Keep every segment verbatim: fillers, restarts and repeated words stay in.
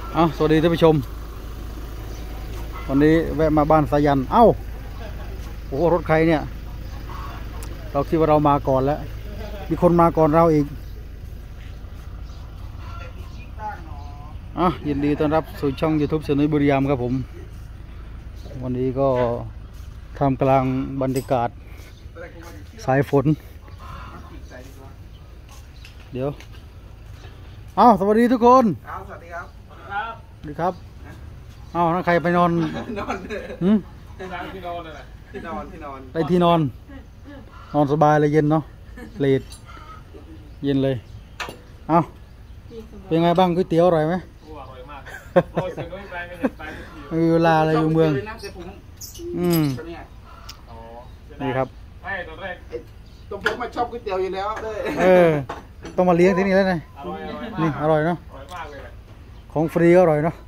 เอาสวัสดีท่านผู้ชมวันนี้แวะมาบ้านสายันเอ้าโอ้รถใครเนี่ยเราคิดว่าเรามาก่อนแล้วมีคนมาก่อนเราอีกอ่ะยินดีต้อนรับสู่ช่อง YouTube เสือนุ้ยบุรีรัมย์ครับผมวันนี้ก็ทำกลางบรรยากาศสายฝนเดี๋ยวอ้าวสวัสดีทุกคนครับสวัสดีครับสวัสดีครับอ้าวนั่นใครไปนอนนอนหืมที่นอนเลยที่นอนที่นอนไปที่นอนนอนสบายเลยเย็นเนาะเลดเย็นเลยเอ้าเป็นไงบ้างก๋วยเตี๋ยวอร่อยไหมอร่อยมากมีเวลาอะไรอยู่เมืองอืมนี่ครับตัวผมมาชอบก๋วยเตี๋ยวอยู่แล้วเออต้องมาเลี้ยงที่นี่แล้วไงนี่อร่อยเนาะของฟรีก็อร่อยเนาะ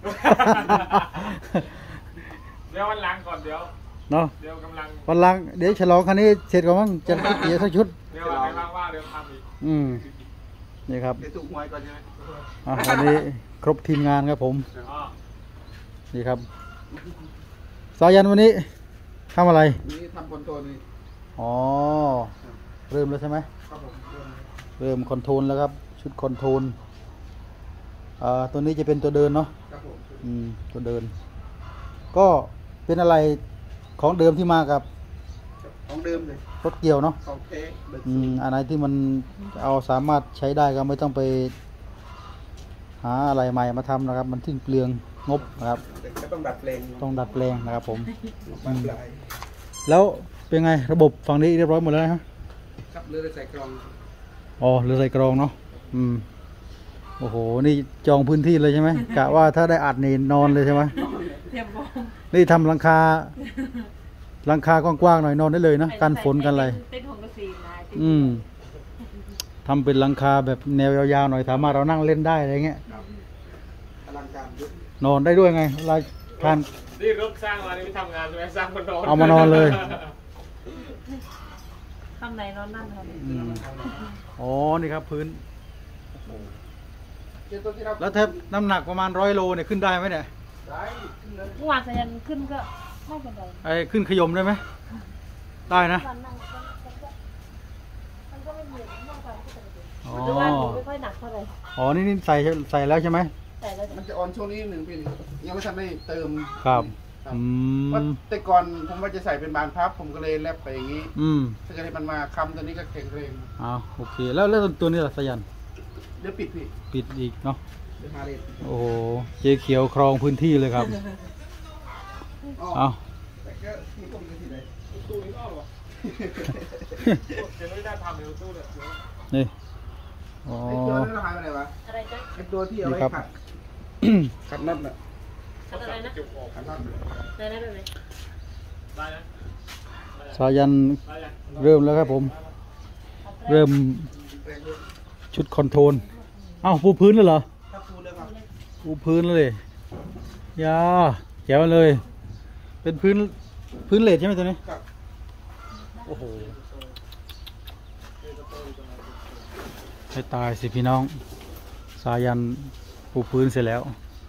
เดี๋ยววันหลังก่อนเดี๋ยวเนาะเดี๋ยวกำลังวันหลังเดี๋ยวฉลองคันนี้เสร็จก่อนมั้งจะเดี๋ยวสักชุดเดี๋ยวอะไรว่างๆเดี๋ยวทำอีกอืมนี่ครับเดี๋ยวถูกหวยก่อนใช่ไหมอ่ะวันนี้ครบทีมงานครับผมนี่ครับสายันวันนี้ทำอะไรนี่ทำคอนโทรลนี่อ๋อเริ่มแล้วใช่ไหมครับผมเริ่มคอนโทรลแล้วครับชุดคอนโทรลอ่าตัวนี้จะเป็นตัวเดินเนาะครับผมอืมตัวเดินก็เป็นอะไรของเดิมที่มากับของเดิมเลยรถเกี่ยวเนาะของเทอืมอันไหนที่มันเอาสามารถใช้ได้ก็ไม่ต้องไปหาอะไรใหม่มาทำนะครับมันทิ้งเปลืองงบนะครับก็ต้องดัดแปลงต้องดัดแปลงนะครับผมแล้วเป็นไงระบบฝั่งนี้เรียบร้อยหมดแล้วฮะครับเรือใส่กรองอ๋อเรือใส่กรองเนาะอืมโอ้โหนี่จองพื้นที่เลยใช่ไหมกะว่าถ้าได้อัดนี่นอนเลยใช่ไหมนี่ทำหลังคาหลังคากว้างๆหน่อยนอนได้เลยนะกันฝนกันอะไรอืมทำเป็นหลังคาแบบแนวยาวๆหน่อยสามารถเรานั่งเล่นได้อะไรเงี้ยนอนได้ด้วยไงเวลาทานนี่รถสร้างมานี่ไม่ทำงานใช่ไหมสร้างมานอนเอามานอนเลยทำไหนนอนนั่นครับอ๋อนี่ครับพื้นแล้วถ้าน้ำหนักประมาณร้อยโลเนี่ยขึ้นได้ไหมเนี่ยได้เมื่อวานสายันขึ้นก็ไม่เป็นไรไอ้ขึ้นขยมได้ไหมได้นะอ๋อไม่ค่อยหนักเท่าไหร่อ๋อนี่นี่ใส่ใส่แล้วใช่ไหมใส่แล้วมันจะอ่อนช่วงนี้หนึ่งปียังไม่ทันได้เติมครับอืมแต่ก่อนผมว่าจะใส่เป็นบานพับผมก็เลยแลบไปอย่างนี้อืมถ้าจะให้มันมาคำตัวนี้ก็แข็งแรงอ้าวโอเคแล้วแล้วตัวนี้ล่ะสายันเดี๋ยวปิดพี่ปิดอีกเนาะโอ้โหเจ๊เขียวครองพื้นที่เลยครับเอานี่อ๋อไอ้ตัวนี้เราหายไปไหนวะอะไรจ๊ะไอ้ตัวที่เอาไว้ขัดขัดน็อตน่ะขัดอะไรนะขัดน็อตได้ได้ไหมได้นะสายันเริ่มแล้วครับผมเริ่มชุดคอนโทรลเอ้าปูพื้นแล้วเหรอปูพื้นเลยยาแจ๋วเลยเป็นพื้นพื้นเลดใช่ไหมตัวนี้โอ้โหให้ตายสิพี่น้องสายันปูพื้นเสร็จแล้ว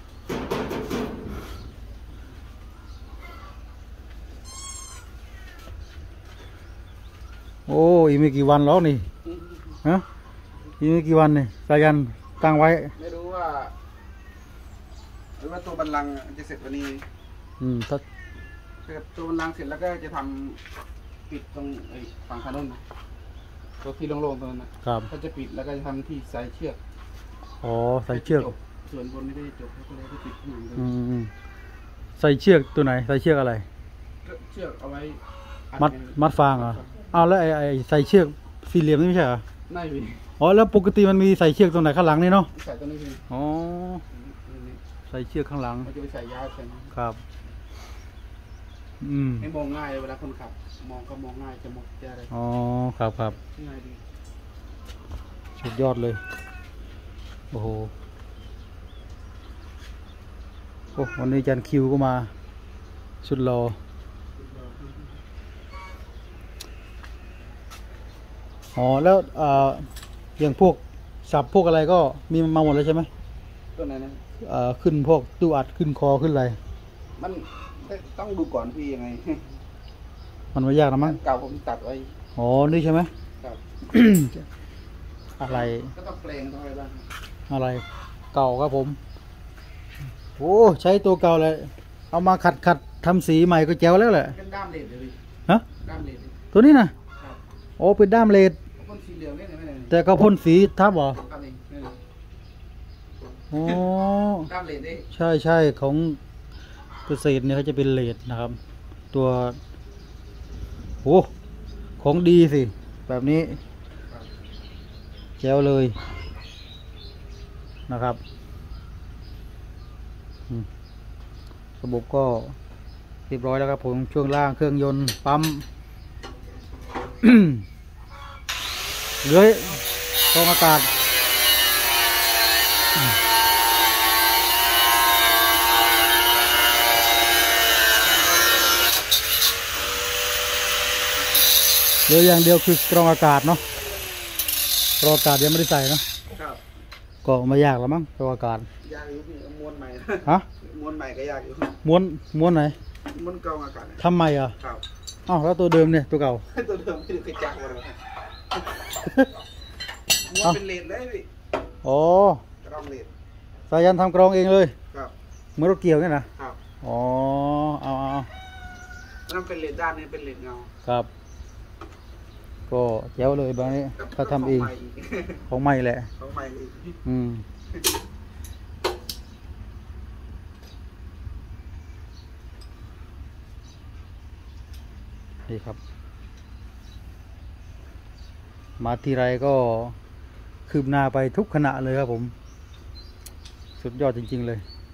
โอ้อีกไม่กี่วันแล้วนี่ฮะอีกไม่กี่วันนี่สายันตั้งไว้ไม่รู้ว่าหรือว่าตัวบันลังจะเสร็จวันนี้อืมถ้าเสร็จตัวบันลังเสร็จแล้วก็จะทำปิดตรงไอ้ฝั่งถนนตัวที่โล่งๆตรงนั้นนะครับก็จะปิดแล้วก็จะทำที่สายเชือกอ๋อใส่เชือกส่วนบนไม่ได้จบก็เลยได้ปิดหนึ่งอืมใส่เชือกตัวไหนใส่เชือกอะไรเชือกเอาไว้มัดมัดฟางเหรออ้าวแล้วไอ้ไอ้ใส่เชือกสี่เหลี่ยมนี่ไม่ใช่เหรอไม่มีอ๋อแล้วปกติมันมีใส่เชือกตรงไหนข้างหลังนี่เนาะใส่ตรงนี้อ๋อใส่เชือกข้างหลังมันจะไปใส่ยาวใส่ครับอืมให้มองง่ายเวลาคนขับมองก็มองง่ายจะมองจะอะไรอ๋อครับครับง่ายดีสุดยอดเลยโอ้โหโอ้วันนี้จันคิวก็มาชุดรออ๋อแล้วอ่าอย่างพวกสับพวกอะไรก็มีมาหมดแล้วใช่ไหมตัวไหนนะเอ่อขึ้นพวกตู้อัดขึ้นคอขึ้นอะไรมันต้องดูก่อนพี่ยังไงมันไม่ยากนะมั้งเก่าผมตัดไว้อ๋อนี่ใช่ไหมครับอะไรก็ต้องแปลงต้องอะไรบ้างอะไรเก่าครับผมโอ้ใช้ตัวเก่าเลยเอามาขัดขัดทำสีใหม่ก็แจ๋วแล้วแหละเป็นด้ามเลดเลยพี่ฮะด้ามเลดเลยตัวนี้นะครับ โอ้เป็นด้ามเลดพ่นสีเหลืองเนี่ยไม่ได้แต่ก็พ่นสีทับเหรอครับนี่นี่โอ้ด้ามเลดดิใช่ใช่ของเกษตรเนี่ยเขาจะเป็นเลดนะครับ ตัวโอ้ของดีสิแบบนี้แจ๋วเลยนะครับอืมระบบก็เรียบร้อยแล้วครับผมช่วงล่างเครื่องยนต์ปั๊ม เหลือกรองอากาศเหลืออย่างเดียวคือกรองอากาศเนาะกรองอากาศยังไม่ได้ใส่เนาะครับก็ไม่ยากแล้วมั้งกรองอากาศยากอยู่พี่ม้วนใหม่ฮะม้วนใหม่ก็ยากอยู่ม้วนม้วนไหนม้วนกรองอากาศเนี่ยทำไมอ่ะครับอ้าวแล้วตัวเดิมเนี่ยตัวเก่าตัวเดิมไม่ได้เคยจักมาเลยม้วนเอ้าเป็นเลดเลยพี่อ๋อกรองเลดสายันทำกรองเองเลยครับเหมื่อนรถเกี่ยวเนี่ยนะครับ อ๋อเอาเอาเอานั่นเป็นเลดด้านนี้เป็นเลดเงาครับ ก็แจ๋วเลยบางนี้เขาทำเองของใหม่กของใหม่แหละของใหม่อีกอืมนี่ครับ มาทีไรก็คืบหน้าไปทุกขณะเลยครับผม สุดยอดจริงๆเลย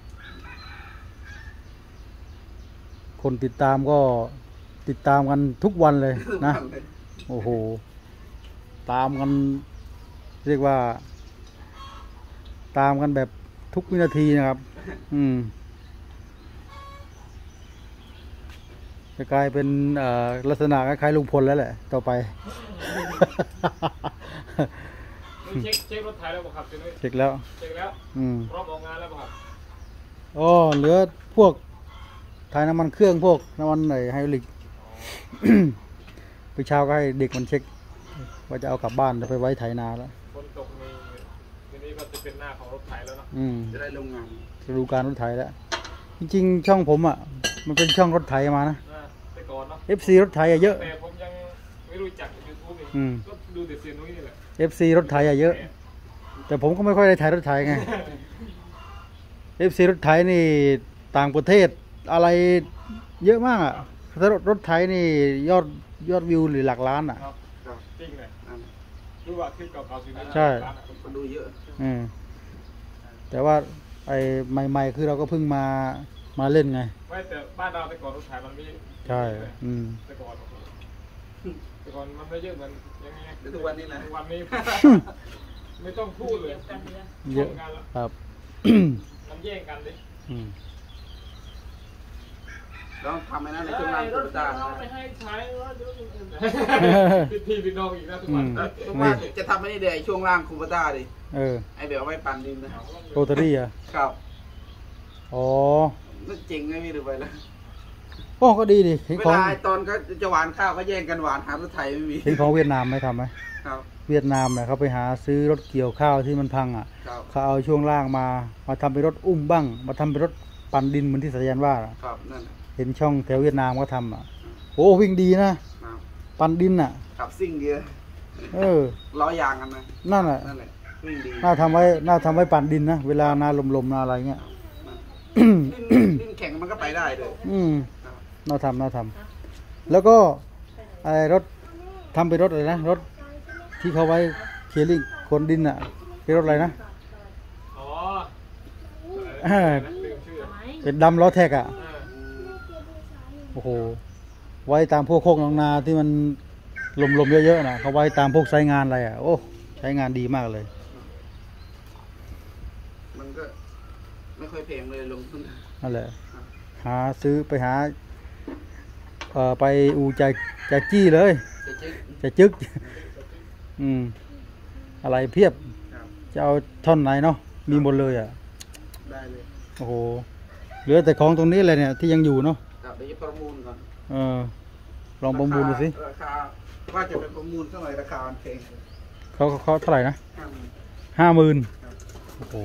คนติดตามก็ติดตามกันทุกวันเลยนะ โอ้โห ตามกัน เรียกว่า ตามกันแบบทุกวินาทีนะครับ อืมจะกลายเป็นเอ่อลักษณะคล้ายๆลุงพลแล้วแหละ ต่อไปเช็คเช็ครถไถแล้วบ่ครับเจ๊นุ้ยเช็คแล้วเช็คแล้วอืมพร้อมออกงานแล้วบ่ครับอ๋อเหลือพวกถ่ายน้ำมันเครื่องพวกน้ำมันไหนไฮดรอลิก ไปเช้าก็ให้เด็กมันเช็ค ว่าจะเอากลับบ้านจะไปไว้ไถนาแล้วฝนตกมีทีนี้ก็จะเป็นหน้าของรถไถแล้วเนาะอืมจะได้ลงงานจะดูการรถไถแล้ว จริงๆ ช่องผมอ่ะ มันเป็นช่องรถไถมานะอ่าแต่ก่อนเนาะเอฟ ซี รถไถอะเยอะแต่ผมยังไม่รู้จักยูทูบเองอืมก็ดูแต่เสียนุ้ยนี่แหละเอฟ ซี รถไถอะเยอะ แต่ผมก็ไม่ค่อยได้ถ่ายรถไถไง เอฟ ซี รถไถนี่ต่างประเทศอะไรเยอะมากอ่ะถ้ารถรถไถนี่ยอดยอดวิวหรือหลักล้านอ่ะครับครับจริงเลยนั่นดูว่าคลิปเก่าๆสินุ้ยใช่ร้านอะคนดูเยอะอืมแต่ว่าไอ้ใหม่ๆคือเราก็เพิ่งมามาเล่นไงไม่แต่บ้านเราแต่ก่อนรถไถมันไม่ใช่ อืมแต่ก่อนแต่ก่อนมันไม่เยอะเหมือนอย่างนี้เดี๋ยวทุกวันนี้นะทุกวันนี้ ไม่ต้องพูดเลยเยอะร่วมกันแล้วครับมันแย่งกันดิอืมแล้วทำไอ้นั่นในช่วงล่างรโตถโยต้าเรานะไปให้ใช้รถอื่นๆพี่พี่พี่น้องอีกนะทุกวันแล้วทุกวันจะทำไอ้นี่เดี๋ยวไอ้ช่วงล่างคูปต้าดิเออไอ้เดี๋ยวเอาไว้ปั่นดินนะโรตารี่อ่ะครับอ๋อนั่นเจ๋งไงพี่ดูไปแล้วโอ้ก็ดีดิเห็นเวของลาไอ้ตอนก็จะหวานข้าวก็แย่งกันหวานหารถไถไม่มีเห็นของเวียดนามไหมทำไหมครับเวียดนามเนี่ยเขาไปหาซื้อรถเกี่ยวข้าวที่มันพังอ่ะครับเขาเอาช่วงล่างมา มาทำเป็นรถอุ้มบ้าง มาทำเป็นรถปั่นดินเหมือนที่สายันว่าอะครับนั่นน่ะเห็นช่องแถวเวียดนามก็ทำอ่ะ โอ้วิ่งดีนะครับปั่นดินอ่ะขับซิ่งเดียวเออล้อยางกันนะนั่นแหละนั่นแหละวิ่งดีน่าทำไว้ น่าทำไว้ปั่นดินนะ เวลานาลมๆนาอะไรเงี้ยดิ้นดิ้นแข่งมันก็ไปได้เลยอืมครับน่าทำน่าทำแล้วก็ไอ้รถทำเป็นรถอะไรนะ รถที่เขาไว้เคลียร์ลิงคนดินอ่ะเป็นรถอะไรนะอ๋อเออลืมชื่อไหมเป็นดำล้อแท็กอ่ะเออโอ้โห ไว้ตามพวกโคกหนองนาที่มันลมๆเยอะๆนะเขาไว้ตามพวกไซต์งานอะไรอ่ะ โอ้ ใช้งานดีมากเลยมันก็ไม่ค่อยแพงเลยลงทุนนั่นแหละ หาซื้อไปหา เอ่อไปอูใจใจจี้เลยจะเจ๊กจะจึก อืม อะไรเพียบครับจะเอาท่อนไหนเนาะ มีหมดเลยอ่ะมได้เลยโอ้โหเหลือแต่ของตรงนี้เลยเนี่ยที่ยังอยู่เนาะครับเดี๋ยวจะประมูลก่อนเออลองประมูลดูสิราคาว่าจะเป็นประมูลเท่าไหร่ราคามันแพงเขาเขาเขาเท่าไหร่นะห้าหมื่นห้าหมื่นครับโอ้โห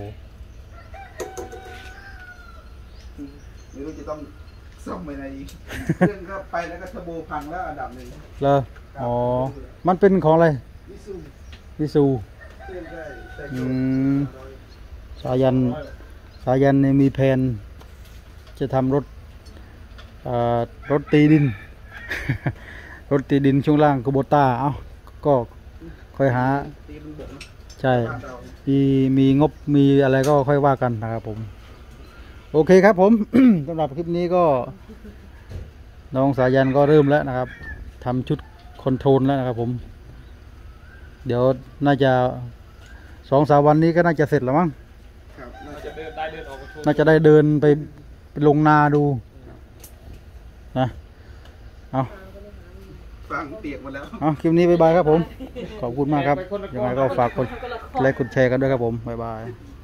ไม่รู้จะต้องซ่อมไปไหนอีกเครื่องก็ไปแล้วก็เทอร์โบพังแล้วอันดับหนึ่งเลออ๋อมันเป็นของอะไรวิซูวิซูเครื่องได้แต่อืมสายันสายันเนี่ยมีแผนจะทำรถเอ่อรถตีดิน รถตีดินช่วงล่างคูโบต้าเอ้าก็ค่อยหาตีมันบกนะใช่บ้านเรามีมีงบมีอะไรก็ค่อยว่ากันนะครับผม โอเคครับผม สำหรับคลิปนี้ก็ น้องสายันก็เริ่มแล้วนะครับทำชุดคอนโทรลแล้วนะครับผม เดี๋ยวน่าจะสองสามวันนี้ก็น่าจะเสร็จแล้วมั้งครับน่าเราจะจะเดินได้เดินออกมาชมน่าจะได้เดินไปไปลงนาดูนะเอาฟังเปียกหมดแล้วเอาคลิปนี้บ๊ายบายครับผม ขอบคุณมากครับ ยังไงก็ฝากกดไลค์กดแชร์กันด้วยครับผม บ๊ายบาย